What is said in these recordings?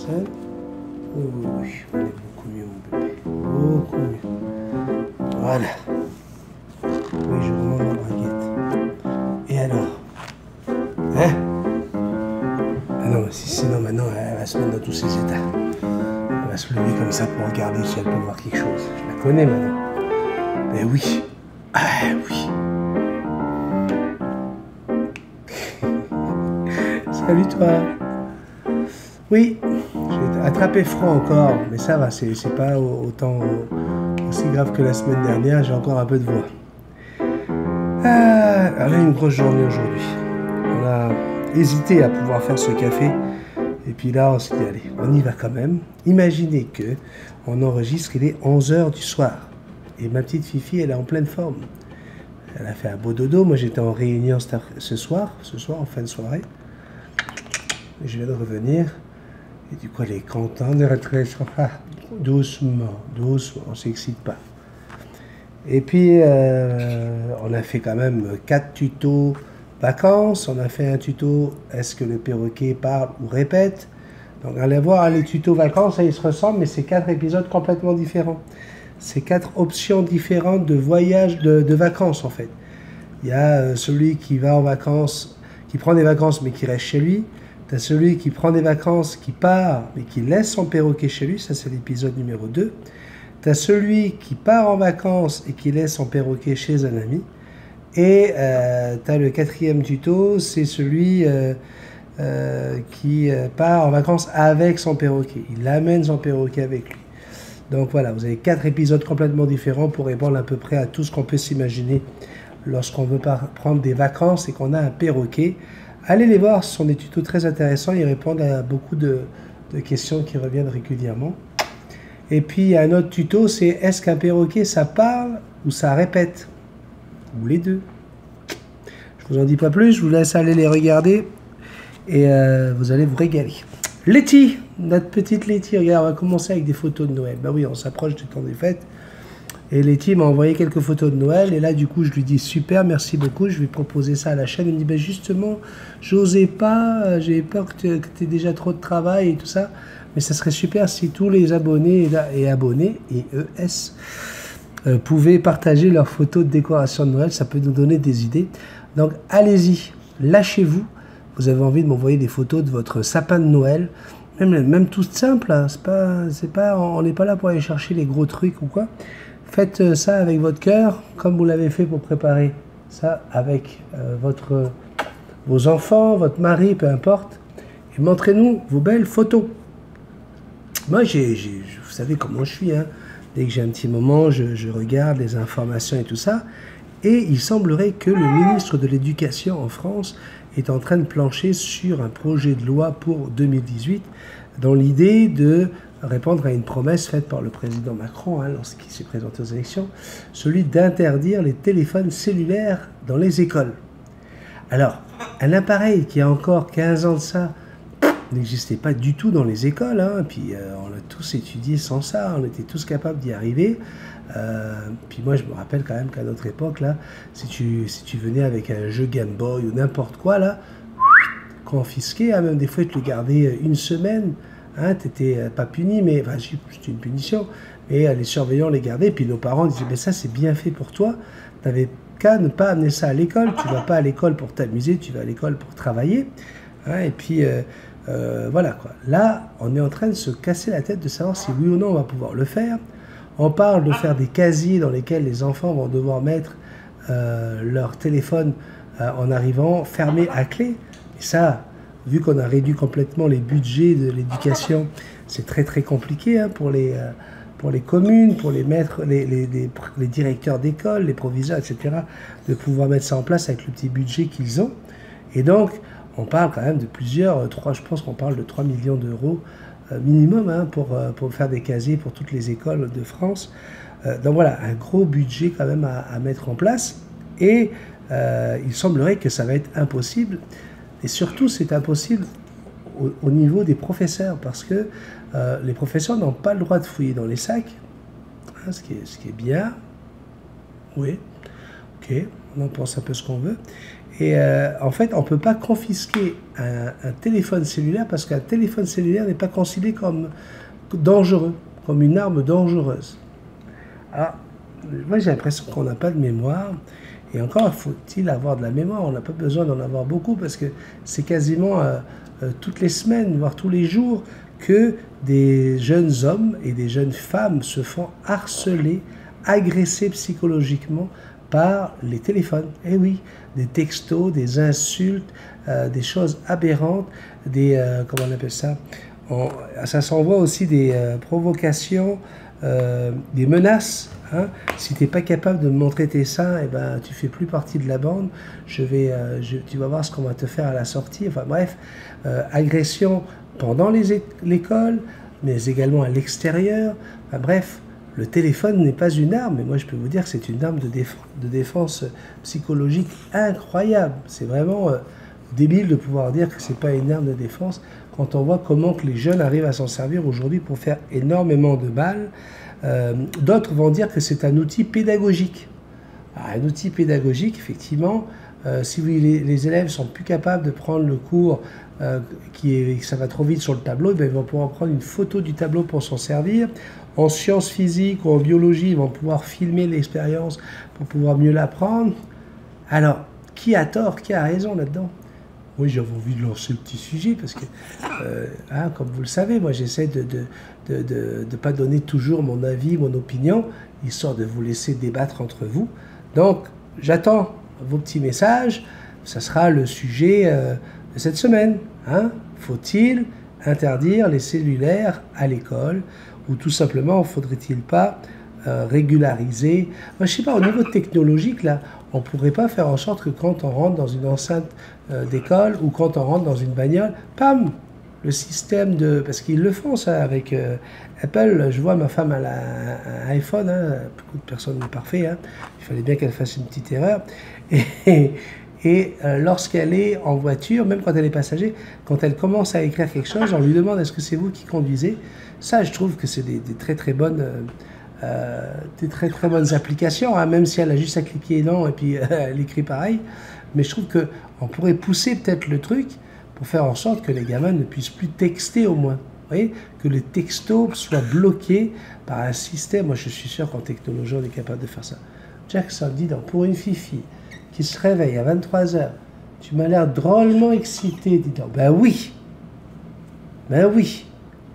scène. Oui, oui, oui, on est beaucoup mieux, mon bébé. Beaucoup mieux. Voilà. Oui, je remonte ma braguette. Et alors? Hein? Ah non, sinon maintenant, elle va se mettre dans tous ses états. Elle va se lever comme ça pour regarder si elle peut voir quelque chose. Je la connais maintenant. Mais oui. Ah oui. Salut toi. Oui, j'ai attrapé froid encore, mais ça va, c'est pas autant aussi grave que la semaine dernière, j'ai encore un peu de voix. Ah, on a une grosse journée aujourd'hui. On a hésité à pouvoir faire ce café, et puis là on s'est dit allez, on y va quand même. Imaginez que on enregistre, il est 11 h du soir, et ma petite Fifi elle est en pleine forme. Elle a fait un beau dodo, moi j'étais en réunion ce soir en fin de soirée. Et je viens de revenir. Et du coup, elle est contente de rentrer. Doucement, doucement, on ne s'excite pas. Et puis, on a fait quand même 4 tutos vacances. On a fait un tuto est-ce que le perroquet parle ou répète. Donc, allez voir les tutos vacances, ils se ressemblent, mais c'est 4 épisodes complètement différents. C'est 4 options différentes de voyage, de vacances en fait. Il y a celui qui va en vacances, qui prend des vacances mais qui reste chez lui. Tu as celui qui prend des vacances, qui part, mais qui laisse son perroquet chez lui. Ça, c'est l'épisode numéro 2. Tu as celui qui part en vacances et qui laisse son perroquet chez un ami. Et tu as le 4e tuto, c'est celui qui part en vacances avec son perroquet. Il amène son perroquet avec lui. Donc voilà, vous avez 4 épisodes complètement différents pour répondre à peu près à tout ce qu'on peut s'imaginer lorsqu'on veut prendre des vacances et qu'on a un perroquet. Allez les voir, ce sont des tutos très intéressants, ils répondent à beaucoup de questions qui reviennent régulièrement. Et puis il y a un autre tuto, c'est est-ce qu'un perroquet ça parle ou ça répète? Ou les deux. Je vous en dis pas plus, je vous laisse aller les regarder et vous allez vous régaler. Letty, notre petite Letty, regarde, on va commencer avec des photos de Noël. Ben oui, on s'approche du temps des fêtes. Et Letty m'a envoyé quelques photos de Noël. Et là, du coup, je lui dis super, merci beaucoup. Je vais proposer ça à la chaîne. Elle me dit, ben justement, j'osais pas. J'ai peur que tu aies déjà trop de travail et tout ça. Mais ça serait super si tous les abonnés et abonnés, et ES, pouvaient partager leurs photos de décoration de Noël. Ça peut nous donner des idées. Donc, allez-y, lâchez-vous. Vous avez envie de m'envoyer des photos de votre sapin de Noël. Même tout simple. Hein. On n'est pas là pour aller chercher les gros trucs ou quoi. Faites ça avec votre cœur, comme vous l'avez fait pour préparer ça avec vos enfants, votre mari, peu importe. Et montrez-nous vos belles photos. Moi, vous savez comment je suis. Hein. Dès que j'ai un petit moment, je regarde les informations et tout ça. Et il semblerait que le ministre de l'Éducation en France est en train de plancher sur un projet de loi pour 2018 dans l'idée de répondre à une promesse faite par le président Macron lorsqu'il s'est présenté aux élections, celui d'interdire les téléphones cellulaires dans les écoles. Alors, un appareil qui a encore 15 ans de ça n'existait pas du tout dans les écoles, puis on l'a tous étudié sans ça, on était tous capables d'y arriver. Puis moi je me rappelle quand même qu'à notre époque, là, si tu venais avec un jeu Game Boy ou n'importe quoi, là, confisqué, même des fois ils te le gardaient une semaine. T'étais pas puni, mais enfin, c'était une punition, mais les surveillants les gardaient, puis nos parents disaient mais ça c'est bien fait pour toi, t'avais qu'à ne pas amener ça à l'école, tu vas pas à l'école pour t'amuser, tu vas à l'école pour travailler, et puis voilà quoi. Là on est en train de se casser la tête de savoir si oui ou non on va pouvoir le faire. On parle de faire des casiers dans lesquels les enfants vont devoir mettre leur téléphone en arrivant fermé à clé, et ça, vu qu'on a réduit complètement les budgets de l'éducation, c'est très très compliqué pour les communes, pour les maîtres, les directeurs d'école, les proviseurs, etc., de pouvoir mettre ça en place avec le petit budget qu'ils ont. Et donc, on parle quand même de je pense qu'on parle de 3 millions d'euros minimum pour faire des casiers pour toutes les écoles de France. Donc voilà, un gros budget quand même à mettre en place. Et il semblerait que ça va être impossible. Et surtout, c'est impossible au niveau des professeurs, parce que les professeurs n'ont pas le droit de fouiller dans les sacs, ce qui est bien. Oui, ok, on en pense un peu ce qu'on veut. Et en fait, on ne peut pas confisquer un téléphone cellulaire parce qu'un téléphone cellulaire n'est pas considéré comme dangereux, comme une arme dangereuse. Alors, moi j'ai l'impression qu'on n'a pas de mémoire. Et encore, faut-il avoir de la mémoire? On n'a pas besoin d'en avoir beaucoup parce que c'est quasiment toutes les semaines, voire tous les jours, que des jeunes hommes et des jeunes femmes se font harceler, agresser psychologiquement par les téléphones. Eh oui, des textos, des insultes, des choses aberrantes, des comment on appelle ça? Ça s'envoie aussi des provocations, des menaces. Hein? Si tu n'es pas capable de me montrer tes seins, eh ben, tu ne fais plus partie de la bande. Tu vas voir ce qu'on va te faire à la sortie. Enfin bref, agression pendant l'école, mais également à l'extérieur. Enfin, bref, le téléphone n'est pas une arme, mais moi je peux vous dire que c'est une arme de défense psychologique incroyable. C'est vraiment débile de pouvoir dire que ce n'est pas une arme de défense quand on voit comment que les jeunes arrivent à s'en servir aujourd'hui pour faire énormément de mal. D'autres vont dire que c'est un outil pédagogique. Alors, un outil pédagogique, effectivement, si les élèves sont plus capables de prendre le cours, ça va trop vite sur le tableau, bien, ils vont pouvoir prendre une photo du tableau pour s'en servir. En sciences physiques ou en biologie, ils vont pouvoir filmer l'expérience pour pouvoir mieux l'apprendre. Alors, qui a tort, qui a raison là-dedans? Oui, j'avais envie de lancer le petit sujet parce que, comme vous le savez, moi j'essaie de ne pas donner toujours mon avis, mon opinion, histoire de vous laisser débattre entre vous. Donc, j'attends vos petits messages. Ça sera le sujet de cette semaine. Hein? Faut-il interdire les cellulaires à l'école? Ou tout simplement, faudrait-il pas régulariser? Moi, je sais pas, au niveau technologique, là, on ne pourrait pas faire en sorte que quand on rentre dans une enceinte d'école ou quand on rentre dans une bagnole, pam, le système de... Parce qu'ils le font, ça, avec Apple. Je vois ma femme, elle a un iPhone, hein, beaucoup de personnes n'est parfait, hein. Il fallait bien qu'elle fasse une petite erreur. Et lorsqu'elle est en voiture, même quand elle est passager, quand elle commence à écrire quelque chose, on lui demande est-ce que c'est vous qui conduisez? Ça, je trouve que c'est des très très bonnes applications, hein, même si elle a juste à cliquer non et puis elle écrit pareil. Mais je trouve qu'on pourrait pousser peut-être le truc pour faire en sorte que les gamins ne puissent plus texter au moins. Vous voyez, que les textos soient bloqués par un système. Moi, je suis sûr qu'en technologie, on est capable de faire ça. Jackson, dis donc, pour une fifi qui se réveille à 23 h, tu m'as l'air drôlement excité, dis donc. Ben oui. Ben oui.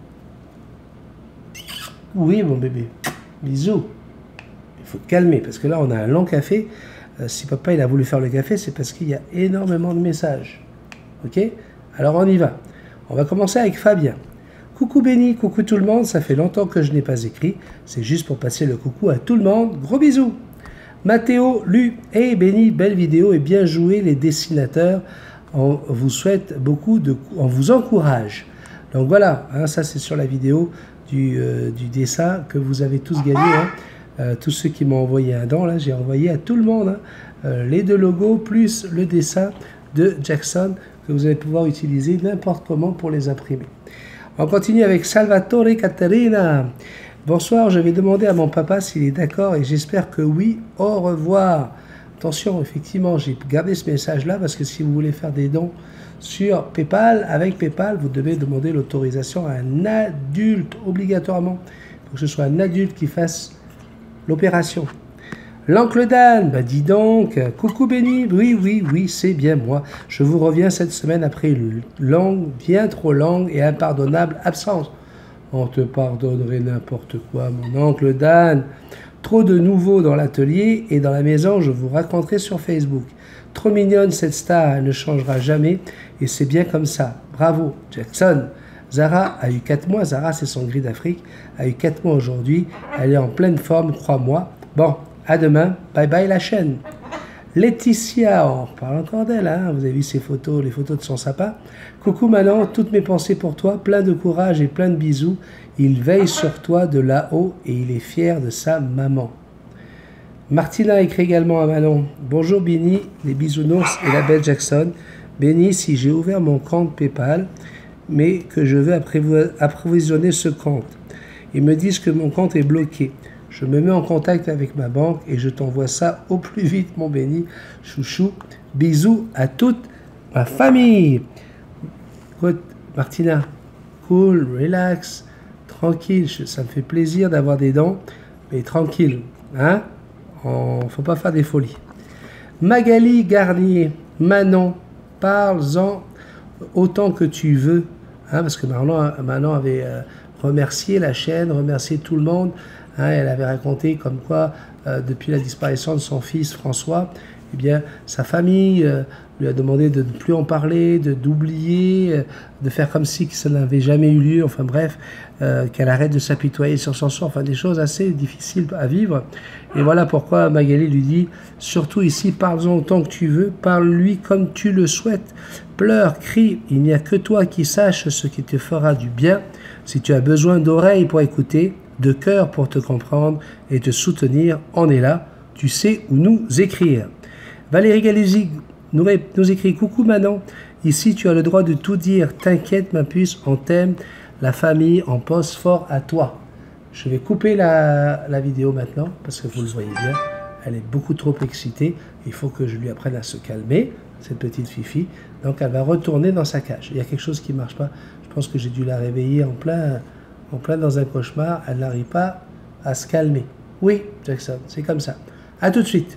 Oui, mon bébé. Bisous. Il faut te calmer, parce que là, on a un long café. Si papa il a voulu faire le café, c'est parce qu'il y a énormément de messages. Ok? Alors, on y va. On va commencer avec Fabien. Coucou Benny, coucou tout le monde. Ça fait longtemps que je n'ai pas écrit. C'est juste pour passer le coucou à tout le monde. Gros bisous. Mathéo, Lu, hey Benny, belle vidéo et bien joué les dessinateurs. On vous souhaite beaucoup on vous encourage. Donc voilà, hein, ça c'est sur la vidéo du dessin que vous avez tous gagné. Hein. Tous ceux qui m'ont envoyé un don, là, j'ai envoyé à tout le monde hein, les deux logos plus le dessin de Jackson que vous allez pouvoir utiliser n'importe comment pour les imprimer. On continue avec Salvatore Caterina. Bonsoir, je vais demander à mon papa s'il est d'accord et j'espère que oui. Au revoir. Attention, effectivement, j'ai gardé ce message-là parce que si vous voulez faire des dons sur PayPal, avec PayPal, vous devez demander l'autorisation à un adulte, obligatoirement. Il faut que ce soit un adulte qui fasse l'opération. L'oncle Dan, bah dis donc, coucou Benny, oui, c'est bien moi. Je vous reviens cette semaine après une longue, bien trop longue et impardonnable absence. On te pardonnerait n'importe quoi, mon oncle Dan. Trop de nouveaux dans l'atelier et dans la maison, je vous raconterai sur Facebook. Trop mignonne cette star, elle ne changera jamais et c'est bien comme ça. Bravo, Jackson. Zara a eu 4 mois, Zara c'est son gris d'Afrique, a eu 4 mois aujourd'hui, elle est en pleine forme, crois-moi. Bon, à demain, bye bye la chaîne. Laetitia, on parle encore d'elle, hein, vous avez vu ses photos, les photos de son sapin. Coucou Manon, toutes mes pensées pour toi, plein de courage et plein de bisous. Il veille sur toi de là-haut et il est fier de sa maman. Martina écrit également à Manon. Bonjour Benny, les bisounours et la belle Jackson. Benny, si j'ai ouvert mon compte PayPal, mais que je veux approvisionner ce compte, ils me disent que mon compte est bloqué. Je me mets en contact avec ma banque et je t'envoie ça au plus vite, mon Benny. Chouchou, Bisous à toute ma famille. Écoute, Martina, cool, relax, tranquille. Ça me fait plaisir d'avoir des dents, mais tranquille. Hein? Faut pas faire des folies. Magali Garnier, Manon, parle-en autant que tu veux. Hein, parce que Manon avait remercié la chaîne, remercié tout le monde. Hein, elle avait raconté comme quoi, depuis la disparition de son fils François, eh bien, sa famille lui a demandé de ne plus en parler, d'oublier, de faire comme si ça n'avait jamais eu lieu, enfin bref, qu'elle arrête de s'apitoyer sur son sort, enfin des choses assez difficiles à vivre. Et voilà pourquoi Magali lui dit, surtout ici, parle-en autant que tu veux, parle-lui comme tu le souhaites, pleure, crie, il n'y a que toi qui saches ce qui te fera du bien. Si tu as besoin d'oreilles pour écouter, de cœur pour te comprendre et te soutenir, on est là, tu sais où nous écrire. Valérie Galuzzi nous écrit « Coucou Manon, ici tu as le droit de tout dire, t'inquiète ma puce, on t'aime, la famille, on pense fort à toi. » Je vais couper la vidéo maintenant, parce que vous le voyez bien, elle est beaucoup trop excitée, il faut que je lui apprenne à se calmer, cette petite Fifi, donc elle va retourner dans sa cage. Il y a quelque chose qui ne marche pas, je pense que j'ai dû la réveiller en plein dans un cauchemar, elle n'arrive pas à se calmer. Oui, Jackson, c'est comme ça. À tout de suite.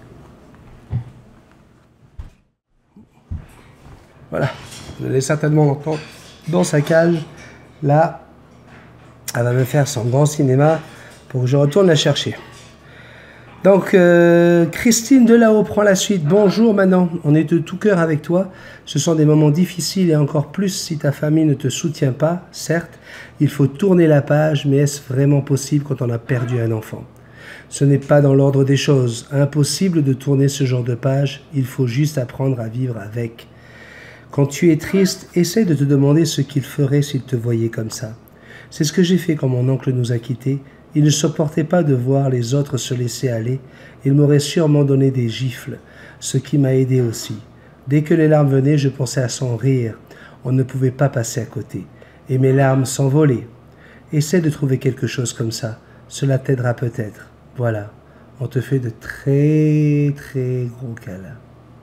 Voilà, vous allez certainement l'entendre dans sa cage. Là, elle va me faire son grand cinéma pour que je retourne la chercher. Donc, Christine Delahaut prend la suite. Bonjour Manon, on est de tout cœur avec toi. Ce sont des moments difficiles et encore plus si ta famille ne te soutient pas. Certes, il faut tourner la page, mais est-ce vraiment possible quand on a perdu un enfant? Ce n'est pas dans l'ordre des choses. Impossible de tourner ce genre de page. Il faut juste apprendre à vivre avec. Quand tu es triste, essaie de te demander ce qu'il ferait s'il te voyait comme ça. C'est ce que j'ai fait quand mon oncle nous a quittés. Il ne supportait pas de voir les autres se laisser aller. Il m'aurait sûrement donné des gifles, ce qui m'a aidé aussi. Dès que les larmes venaient, je pensais à son rire. On ne pouvait pas passer à côté. Et mes larmes s'envolaient. Essaie de trouver quelque chose comme ça. Cela t'aidera peut-être. Voilà. On te fait de très très gros câlins.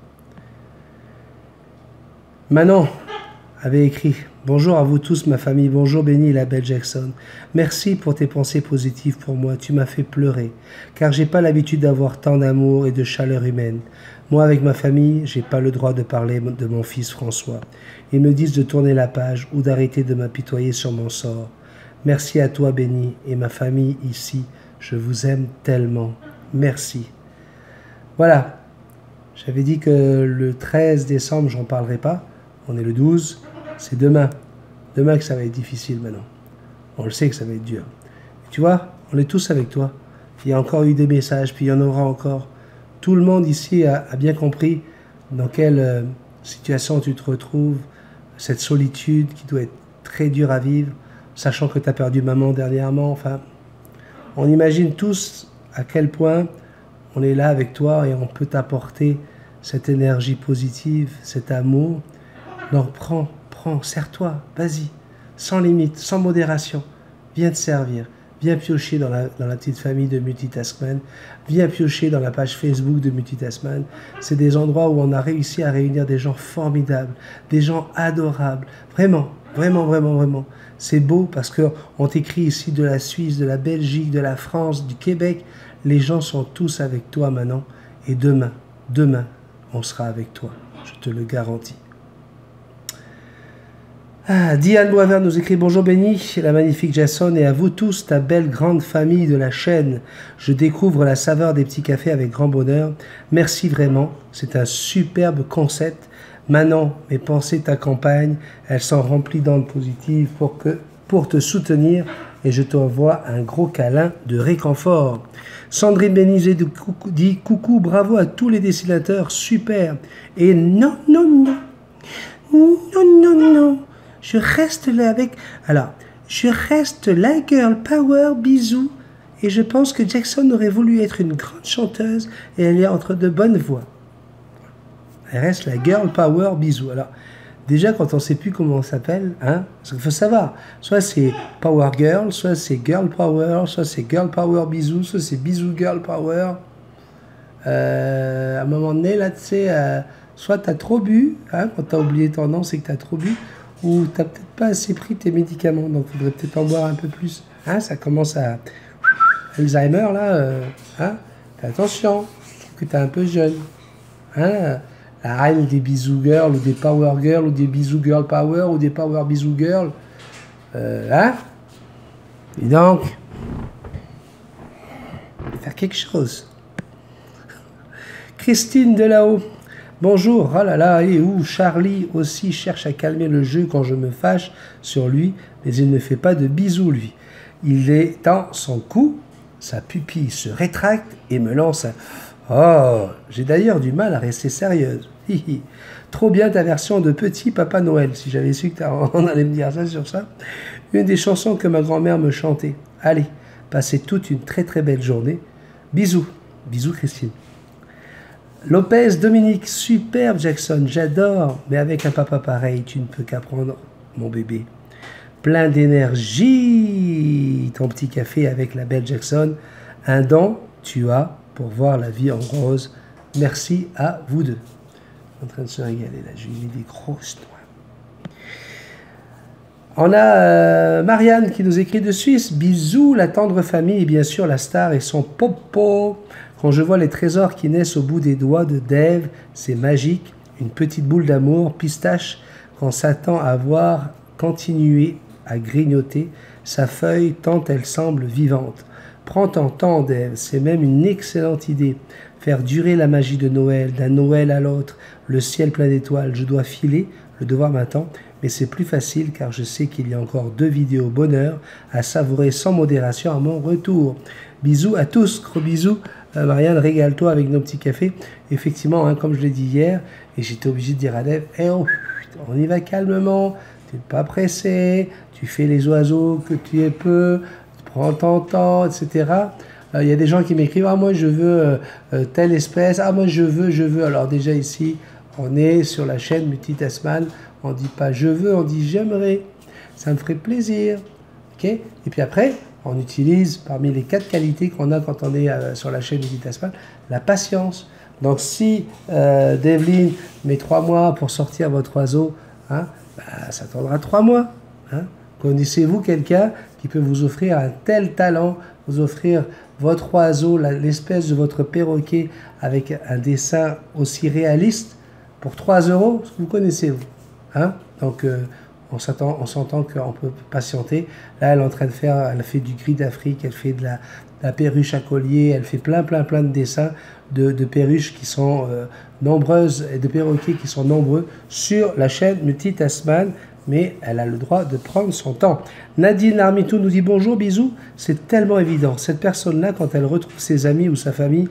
Manon avait écrit « Bonjour à vous tous, ma famille. Bonjour Benny et la belle Jackson. Merci pour tes pensées positives pour moi. Tu m'as fait pleurer, car j'ai pas l'habitude d'avoir tant d'amour et de chaleur humaine. Moi, avec ma famille, j'ai pas le droit de parler de mon fils François. Ils me disent de tourner la page ou d'arrêter de m'apitoyer sur mon sort. Merci à toi, Benny, et ma famille ici. Je vous aime tellement. Merci. » Voilà. J'avais dit que le 13 décembre, j'en parlerai pas. On est le 12, c'est demain. Demain que ça va être difficile maintenant. On le sait que ça va être dur. Tu vois, on est tous avec toi. Il y a encore eu des messages, puis il y en aura encore. Tout le monde ici a bien compris dans quelle situation tu te retrouves, cette solitude qui doit être très dure à vivre, sachant que tu as perdu maman dernièrement. Enfin, on imagine tous à quel point on est là avec toi et on peut t'apporter cette énergie positive, cet amour. Donc prends, serre-toi, vas-y, sans limite, sans modération. Viens te servir, viens piocher dans la petite famille de Multitaskman, viens piocher dans la page Facebook de Multitaskman. C'est des endroits où on a réussi à réunir des gens formidables, des gens adorables. Vraiment, vraiment, vraiment, vraiment. C'est beau parce qu'on t'écrit ici de la Suisse, de la Belgique, de la France, du Québec. Les gens sont tous avec toi maintenant. Et demain, on sera avec toi. Je te le garantis. Ah, Diane Boisvert nous écrit « Bonjour Benny, la magnifique Jason et à vous tous, ta belle grande famille de la chaîne. Je découvre la saveur des petits cafés avec grand bonheur. Merci vraiment, c'est un superbe concept. Manon, mes pensées t'accompagnent, elles sont remplies d'ondes positives pour te soutenir et je t'envoie un gros câlin de réconfort. » Sandrine Bénizet dit « Coucou, bravo à tous les dessinateurs, super. Et non, je reste là avec... Alors, je reste la girl power, bisous. Et je pense que Jackson aurait voulu être une grande chanteuse et elle est entre de bonnes voix. Elle reste la girl power, bisous. Alors, déjà, quand on ne sait plus comment on s'appelle, hein, parce qu'il faut savoir, soit c'est power girl, soit c'est girl power, soit c'est girl power, bisous, soit c'est bisous girl power. À un moment donné, là, tu sais... soit tu as trop bu, hein, quand tu as oublié ton nom, c'est que tu as trop bu, ou tu n'as peut-être pas assez pris tes médicaments, donc il faudrait peut-être en boire un peu plus. Hein, ça commence à... Alzheimer, là, hein, fais attention, que tu es un peu jeune. Hein, la reine des bisous girls, ou des power girls, ou des bisous girl power, ou des power bisous girls. Hein? Et donc, faire quelque chose. Christine de là-haut. Bonjour, oh là là, et où Charlie aussi cherche à calmer le jeu quand je me fâche sur lui, mais il ne fait pas de bisous, lui. Il étend son cou, sa pupille se rétracte et me lance un... Oh, j'ai d'ailleurs du mal à rester sérieuse. Trop bien ta version de Petit Papa Noël, si j'avais su que on allait me dire ça sur ça. Une des chansons que ma grand-mère me chantait. Allez, passez toute une très très belle journée. Bisous. Bisous Christine. Lopez Dominique, superbe Jackson, j'adore, mais avec un papa pareil, tu ne peux qu'apprendre, mon bébé. Plein d'énergie, ton petit café avec la belle Jackson. Un don, tu as pour voir la vie en rose. Merci à vous deux. En train de se régaler là, j'ai des grosses noix. On a Marianne qui nous écrit de Suisse. Bisous, la tendre famille et bien sûr la star et son popo. Quand je vois les trésors qui naissent au bout des doigts de Dave, c'est magique. Une petite boule d'amour, pistache, qu'on s'attend à voir continuer à grignoter sa feuille tant elle semble vivante. Prends ton temps, Dave, c'est même une excellente idée. Faire durer la magie de Noël, d'un Noël à l'autre, le ciel plein d'étoiles. Je dois filer, le devoir m'attend, mais c'est plus facile car je sais qu'il y a encore 2 vidéos bonheur à savourer sans modération à mon retour. Bisous à tous, gros bisous. Marianne, régale-toi avec nos petits cafés. Effectivement, hein, comme je l'ai dit hier, et j'étais obligé de dire à Dave, on y va calmement, tu n'es pas pressé, tu fais les oiseaux que tu es peu, tu prends ton temps, etc. Il y a des gens qui m'écrivent, ah moi je veux telle espèce, ah moi je veux. Alors déjà ici, on est sur la chaîne Multitasman, on ne dit pas je veux, on dit j'aimerais, ça me ferait plaisir. Okay, et puis après, on utilise parmi les 4 qualités qu'on a quand on est sur la chaîne Multitasman, la patience. Donc si Develyne met 3 mois pour sortir votre oiseau, hein, bah, ça attendra 3 mois. Hein. Connaissez-vous quelqu'un qui peut vous offrir un tel talent, vous offrir votre oiseau, l'espèce de votre perroquet avec un dessin aussi réaliste pour 3 €? Vous connaissez-vous, hein? Donc on s'entend qu'on peut patienter. Là, elle est en train de faire, elle fait du gris d'Afrique, elle fait de la perruche à collier, elle fait plein de dessins de perruches qui sont nombreuses et de perroquets qui sont nombreux sur la chaîne Multitasman, mais elle a le droit de prendre son temps. Nadine Armitou nous dit bonjour, bisous. C'est tellement évident. Cette personne-là, quand elle retrouve ses amis ou sa famille,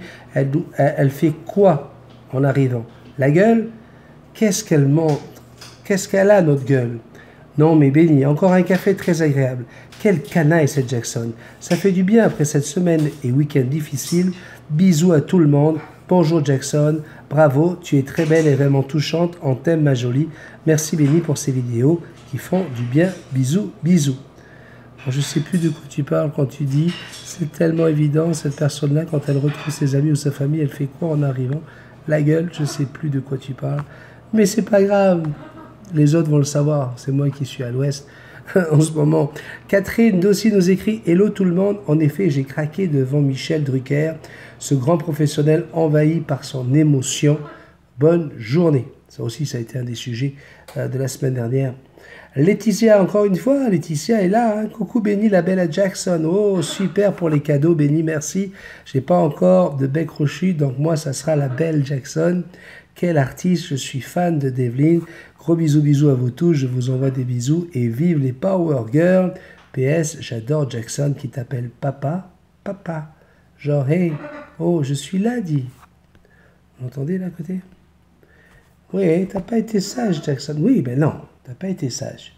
elle fait quoi en arrivant? La gueule? Qu'est-ce qu'elle montre? Qu'est-ce qu'elle a, notre gueule? Non, mais béni, encore un café très agréable. Quelle canaille cette Jackson. Ça fait du bien après cette semaine et week-end difficile. Bisous à tout le monde. Bonjour Jackson. Bravo, tu es très belle et vraiment touchante. On t'aime ma jolie. Merci Béni pour ces vidéos qui font du bien. Bisous, bisous. Alors, je ne sais plus de quoi tu parles quand tu dis c'est tellement évident, cette personne-là, quand elle retrouve ses amis ou sa famille, elle fait quoi en arrivant? La gueule, je ne sais plus de quoi tu parles. Mais c'est pas grave. Les autres vont le savoir, c'est moi qui suis à l'ouest en ce moment. Catherine Dossi nous écrit « Hello tout le monde, en effet j'ai craqué devant Michel Drucker, ce grand professionnel envahi par son émotion. Bonne journée ». Ça aussi, ça a été un des sujets de la semaine dernière. Laetitia, encore une fois, Laetitia est là. Hein. Coucou Benny, la belle à Jackson. Oh, super pour les cadeaux, Benny, merci. J'ai pas encore de bec crochu, donc moi, ça sera la belle Jackson. Quel artiste, je suis fan de Develyne. Gros bisous à vous tous, je vous envoie des bisous et vive les Power Girls. PS, j'adore Jackson qui t'appelle papa. Genre, hey, oh, je suis là, dit. Vous entendez là à côté? Oui, t'as pas été sage, Jackson. Oui, ben non, t'as pas été sage.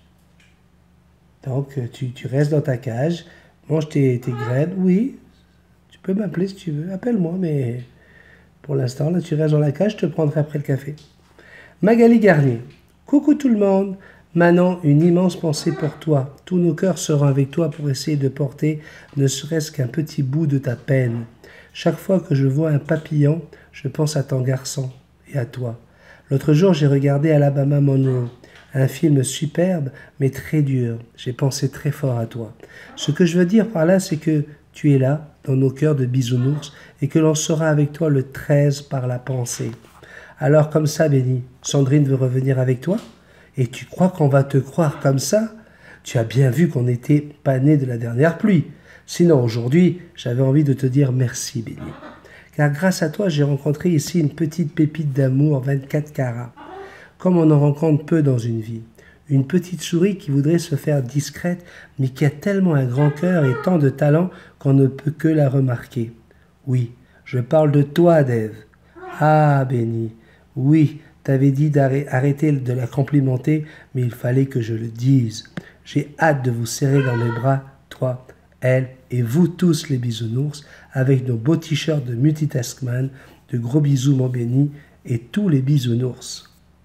Donc, tu restes dans ta cage, mange tes graines. Oui, tu peux m'appeler si tu veux. Appelle-moi, mais pour l'instant, là, tu restes dans la cage, je te prendrai après le café. Magali Garnier. Coucou tout le monde. Manon, une immense pensée pour toi. Tous nos cœurs seront avec toi pour essayer de porter ne serait-ce qu'un petit bout de ta peine. Chaque fois que je vois un papillon, je pense à ton garçon et à toi. L'autre jour, j'ai regardé Alabama Monroe, un film superbe, mais très dur. J'ai pensé très fort à toi. Ce que je veux dire par là, c'est que tu es là, dans nos cœurs de bisounours, et que l'on sera avec toi le 13 par la pensée. Alors comme ça, Benny, Sandrine veut revenir avec toi? Et tu crois qu'on va te croire comme ça? Tu as bien vu qu'on n'était pas né de la dernière pluie. Sinon, aujourd'hui, j'avais envie de te dire merci, Benny. Car grâce à toi, j'ai rencontré ici une petite pépite d'amour 24 carats. Comme on en rencontre peu dans une vie. Une petite souris qui voudrait se faire discrète, mais qui a tellement un grand cœur et tant de talent qu'on ne peut que la remarquer. Oui, je parle de toi, Dave. Ah, Benny, oui, t'avais dit d'arrêter de la complimenter, mais il fallait que je le dise. J'ai hâte de vous serrer dans mes bras, toi, elle et vous tous les bisounours, avec nos beaux t-shirts de Multitaskman, de gros bisous mon Benny, et tous les bisounours.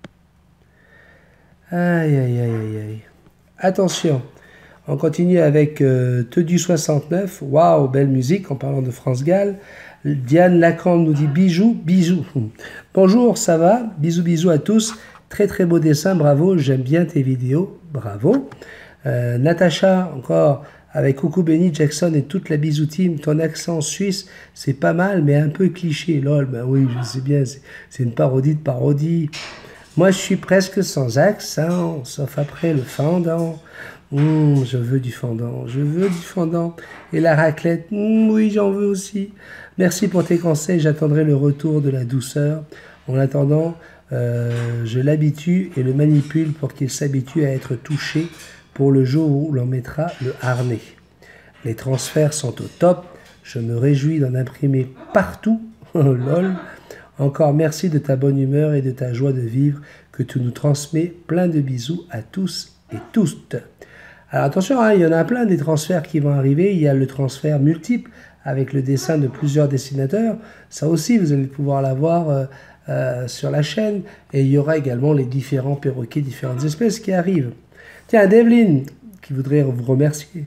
Aïe, aïe, aïe, aïe, aïe. Attention, on continue avec Tedu 69. Waouh, belle musique en parlant de France Gall. Diane Lacan nous dit bisous, bisous. Bonjour, ça va? Bisous, bisous à tous. Très, très beau dessin, bravo. J'aime bien tes vidéos, bravo. Natacha, encore, avec Coucou Benny, Jackson et toute la bisou team. Ton accent suisse, c'est pas mal, mais un peu cliché. Lol, ben oui, je sais bien, c'est une parodie de parodie. Moi, je suis presque sans accent, sauf après le fendant. Je veux du fendant, je veux du fendant. Et la raclette, oui, j'en veux aussi. Merci pour tes conseils, j'attendrai le retour de la douceur. En attendant, je l'habitue et le manipule pour qu'il s'habitue à être touché pour le jour où l'on mettra le harnais. Les transferts sont au top, je me réjouis d'en imprimer partout. Lol. Encore merci de ta bonne humeur et de ta joie de vivre que tu nous transmets. Plein de bisous à tous et toutes. Alors attention, hein, il y en a plein des transferts qui vont arriver. Il y a le transfert multiple avec le dessin de plusieurs dessinateurs. Ça aussi, vous allez pouvoir l'avoir sur la chaîne. Et il y aura également les différents perroquets, différentes espèces qui arrivent. Tiens, Develyne, qui voudrait vous remercier.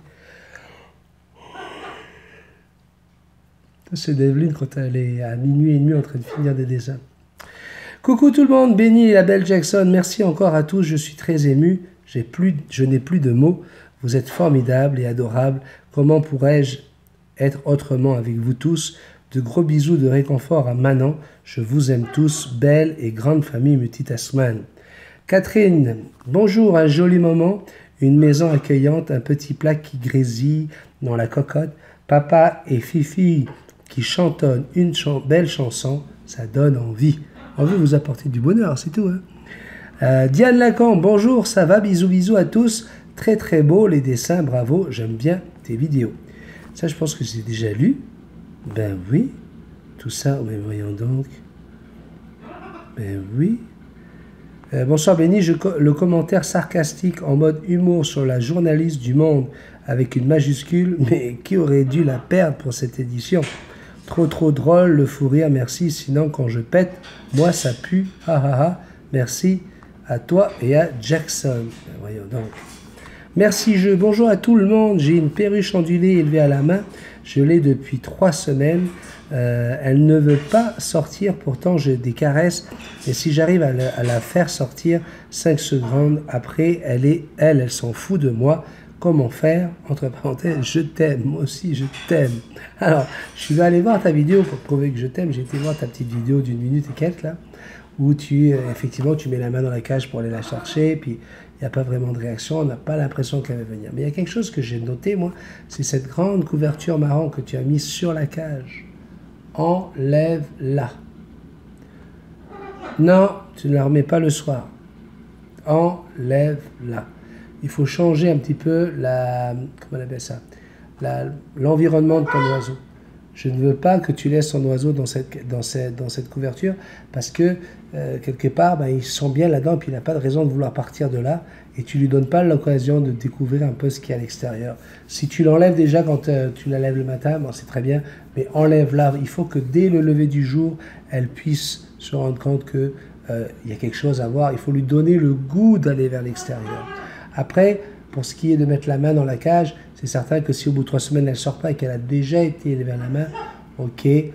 C'est Develyne quand elle est à minuit et demi en train de finir des dessins. Coucou tout le monde, Benny et la belle Jackson, merci encore à tous, je suis très ému, je n'ai plus de mots, vous êtes formidables et adorables, comment pourrais-je être autrement avec vous tous? De gros bisous de réconfort à Manon, je vous aime tous, belle et grande famille Multitaskman. Catherine, bonjour, un joli moment, une maison accueillante, un petit plat qui grésille dans la cocotte, papa et Fifi qui chantonnent une belle chanson, ça donne envie. Envie de vous apporter du bonheur, c'est tout. Hein. Diane Lacan, bonjour, ça va? Bisous, bisous à tous. Très, très beau les dessins, bravo, j'aime bien tes vidéos. Ça, je pense que j'ai déjà lu. Ben oui, tout ça, mais voyons donc. Ben oui. Bonsoir Benny, le commentaire sarcastique en mode humour sur la journaliste du Monde avec une majuscule, mais qui aurait dû la perdre pour cette édition? Trop drôle, le fou rire, merci, sinon quand je pète, moi ça pue, ha ha ha, merci à toi et à Jackson. Ben voyons donc. Merci jeu, bonjour à tout le monde, j'ai une perruche ondulée élevée à la main, je l'ai depuis 3 semaines, elle ne veut pas sortir, pourtant j'ai des caresses, et si j'arrive à la faire sortir 5 secondes après, elle s'en fout de moi. Comment faire? Entre parenthèses, je t'aime, moi aussi je t'aime. Alors, je vais aller voir ta vidéo pour prouver que je t'aime. J'ai été voir ta petite vidéo d'1 minute et quelques là, où effectivement, tu mets la main dans la cage pour aller la chercher, puis il n'y a pas vraiment de réaction, on n'a pas l'impression qu'elle va venir. Mais il y a quelque chose que j'ai noté, moi, c'est cette grande couverture marron que tu as mise sur la cage. Enlève-la. Non, tu ne la remets pas le soir. Enlève-la. Il faut changer un petit peu comment on appelle ça, l'environnement de ton oiseau. Je ne veux pas que tu laisses ton oiseau dans cette couverture parce que quelque part, ben, il se sent bien là-dedans et puis il n'a pas de raison de vouloir partir de là et tu ne lui donnes pas l'occasion de découvrir un peu ce qu'il y a à l'extérieur. Si tu l'enlèves déjà quand tu la lèves le matin, bon, c'est très bien, mais enlève-la. Il faut que dès le lever du jour, elle puisse se rendre compte qu'il y a quelque chose à voir. Il faut lui donner le goût d'aller vers l'extérieur. Après, pour ce qui est de mettre la main dans la cage, c'est certain que si au bout de 3 semaines elle ne sort pas et qu'elle a déjà été élevée à la main, ok,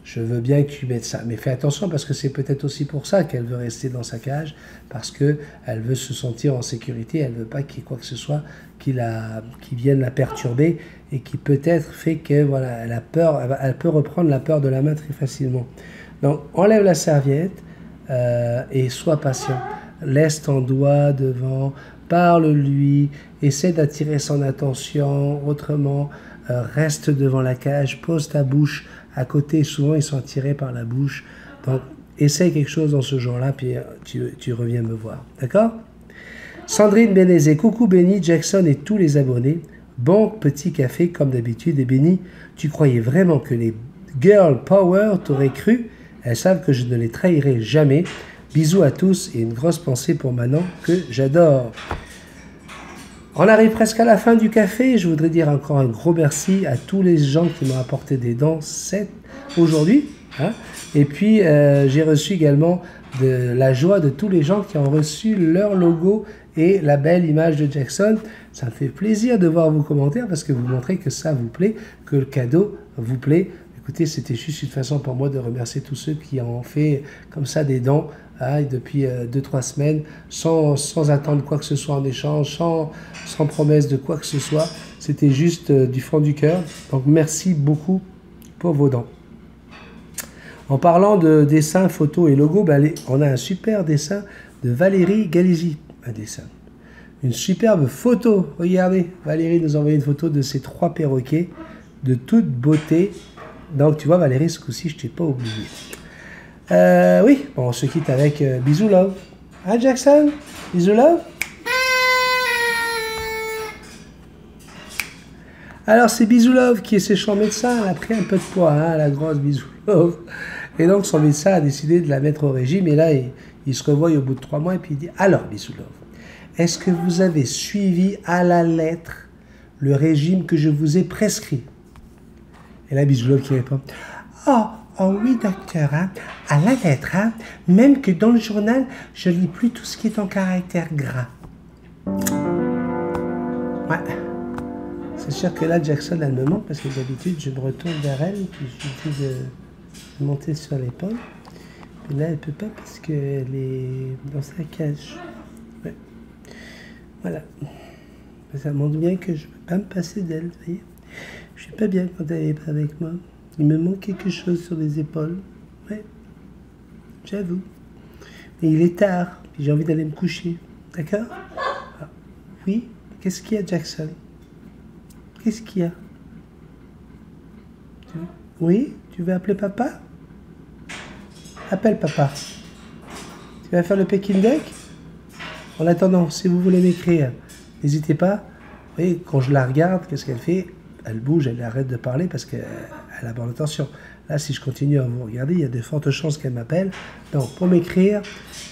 Je veux bien que tu mettes ça. Mais fais attention parce que c'est peut-être aussi pour ça qu'elle veut rester dans sa cage. Parce qu'elle veut se sentir en sécurité. Elle ne veut pas qu'il y ait quoi que ce soit qui vienne la perturber. Et qui peut-être fait que voilà, elle a peur. Elle peut reprendre la peur de la main très facilement. Donc enlève la serviette et sois patient. Laisse ton doigt devant. Parle-lui. Essaie d'attirer son attention autrement. Reste devant la cage. Pose ta bouche à côté, souvent ils sont attirés par la bouche. Donc, essaye quelque chose dans ce genre-là, puis tu reviens me voir. D'accord? Sandrine Bénézé, coucou Benny, Jackson et tous les abonnés. Bon petit café comme d'habitude. Et Benny, tu croyais vraiment que les Girl Power t'auraient cru? Elles savent que je ne les trahirai jamais. Bisous à tous et une grosse pensée pour Manon que j'adore. On arrive presque à la fin du café. Je voudrais dire encore un gros merci à tous les gens qui m'ont apporté des dons aujourd'hui. Hein. Et puis, j'ai reçu également de la joie de tous les gens qui ont reçu leur logo et la belle image de Jackson. Ça me fait plaisir de voir vos commentaires parce que vous montrez que ça vous plaît, que le cadeau vous plaît. Écoutez, c'était juste une façon pour moi de remercier tous ceux qui ont fait comme ça des dons depuis 2-3 semaines, sans attendre quoi que ce soit en échange, sans promesse de quoi que ce soit. C'était juste du fond du cœur. Donc merci beaucoup pour vos dons. En parlant de dessins, photos et logos, on a un super dessin de Valérie Galizi. Un dessin. Une superbe photo. Regardez, Valérie nous a envoyé une photo de ces 3 perroquets de toute beauté. Donc tu vois Valérie, ce coup-ci, je ne t'ai pas oublié. Oui, bon, on se quitte avec bisous love. Hein Jackson? Bisous love? Alors c'est bisous love qui est séchant médecin, elle a pris un peu de poids, hein, la grosse bisous love. Et donc son médecin a décidé de la mettre au régime et là il se revoit au bout de 3 mois et puis il dit alors bisous love, est-ce que vous avez suivi à la lettre le régime que je vous ai prescrit? Et là bisous love qui répond oh oui, docteur, hein, à la lettre, hein, même que dans le journal, je lis plus tout ce qui est en caractère gras. Ouais. C'est sûr que là, Jackson, elle me manque, parce que d'habitude, je me retourne vers elle, puis je lui dis de monter sur l'épaule. Puis là, elle ne peut pas, parce qu'elle est dans sa cage. Ouais. Voilà. Ça montre bien que je ne peux pas me passer d'elle, vous voyez. Je ne suis pas bien quand elle n'est pas avec moi. Il me manque quelque chose sur les épaules. Ouais, j'avoue. Mais il est tard, puis j'ai envie d'aller me coucher. D'accord? Ah, oui? Qu'est-ce qu'il y a, Jackson? Qu'est-ce qu'il y a? Oui? Tu veux appeler papa? Appelle papa. Tu vas faire le Peking duck? En attendant, si vous voulez m'écrire, n'hésitez pas. Vous voyez, quand je la regarde, qu'est-ce qu'elle fait? Elle bouge, elle arrête de parler parce qu'elle a bonne attention. Là, si je continue à vous regarder, il y a de fortes chances qu'elle m'appelle. Donc, pour m'écrire,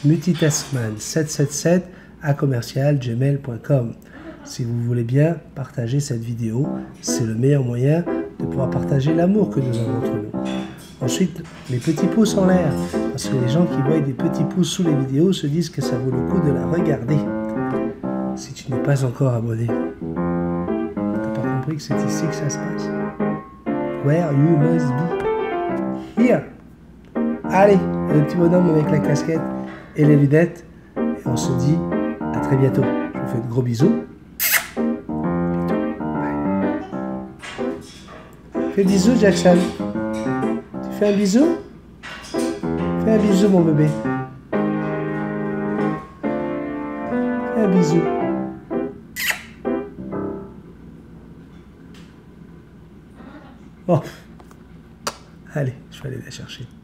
multitaskman777@gmail.com. Si vous voulez bien partager cette vidéo, c'est le meilleur moyen de pouvoir partager l'amour que nous avons entre nous. Ensuite, les petits pouces en l'air, parce que les gens qui voient des petits pouces sous les vidéos se disent que ça vaut le coup de la regarder. Si tu n'es pas encore abonné, que c'est ici que ça se passe. Where you must be. Here. Allez, le petit bonhomme avec la casquette et les lunettes. Et on se dit à très bientôt. Je vous fais de gros bisous. Fais bisous, Jackson. Tu fais un bisou? Fais un bisou, mon bébé. Fais un bisou. Oh. Allez, je vais aller la chercher.